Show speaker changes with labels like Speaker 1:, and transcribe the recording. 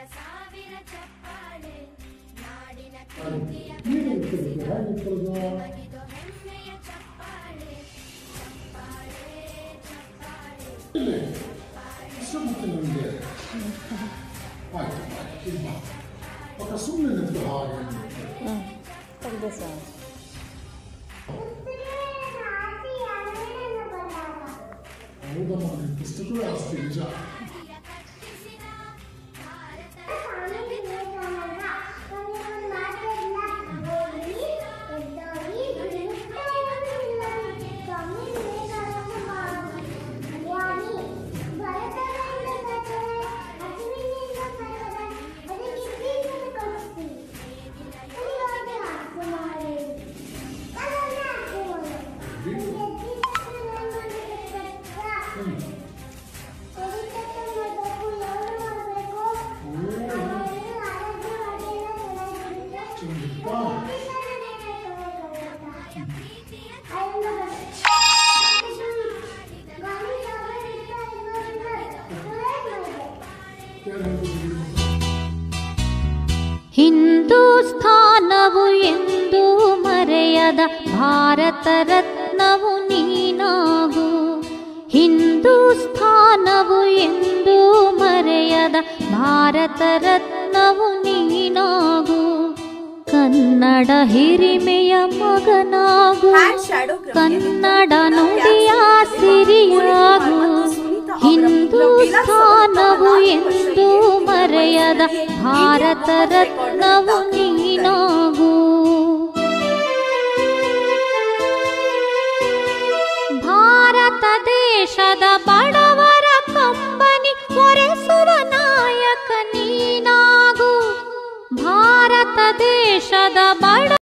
Speaker 1: ಸುಮ್ಮನೆ ನಿಂತು ಹಾಗೆ ಹೌದಮ್ಮ ಪುಸ್ತಕವೇ ಆಸ್ತಿ ನಿಜ.
Speaker 2: ಹಿಂದೂಸ್ಥಾನವು ಎಂದು ಮರೆಯದ ಭಾರತ ರತ್ನವು ನೀನಾಗು. ಹಿಂದೂಸ್ಥಾನವು ಎಂದು ಮರೆಯದ ಭಾರತ ರತ್ನವು ನೀನಾಗು. ಕನ್ನಡ ಹಿರಿಮೆಯ ಮಗನಾಗು, ಕನ್ನಡ ನುಡಿಯ ಸಿರಿಯಾಗು. ಹಿಂದೂಸ್ಥಾನವು ಎಂದು ಮರೆಯದ ಭಾರತ ರತ್ನವು ನೀನಾಗು. ಭಾರತ ದೇಶದ ಬಡವರ ಕಂಬನಿ ಹೊರೆಸುವ ನಾಯಕ ನೀನಾಗು. ಭಾರತ ದೇಶದ ಬಡ